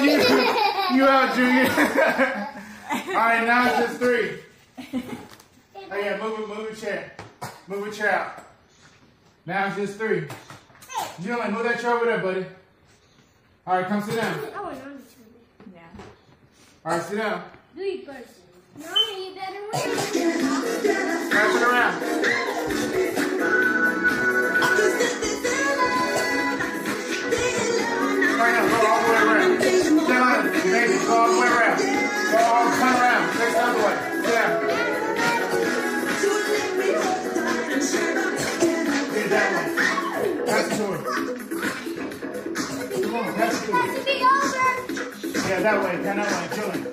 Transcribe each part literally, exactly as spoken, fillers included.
you, you out, Junior. All right, now it's just three. Oh yeah, move it, move a chair. Move a chair out. Now it's just three. Julian, move that chair over there, buddy. All right, come sit down. Yeah. All right, sit down. Do you first? No, you better win. Pass it around. Right now, go all the way around. Julian, baby, go all the way around. Go all, turn around. Face the other way. Sit down. Get that way. Pass it to her. Come on, pass it to her. Has to be over. Yeah, that way. Turn that way. Julian.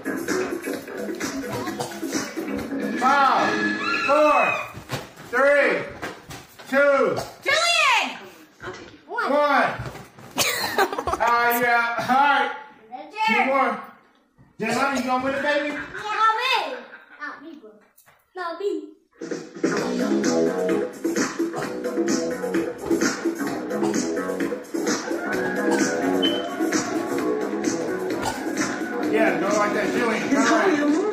Five, four, three, two, Julian! one. Ah, you out. All right. Two more. Jelani, you gonna win it, baby? Not me. Not me, bro. Not me. Yeah, go like that. Julian, turn around.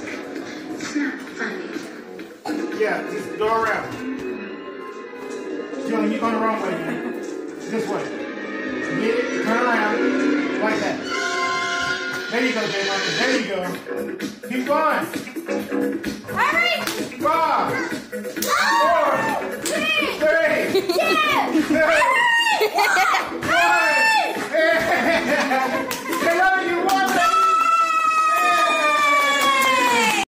Yeah, just go around. Julian, you're going the wrong way, man. This way. Get it, turn around. Like that. There you go, Jelani. There you go. Keep going. Hurry. Five.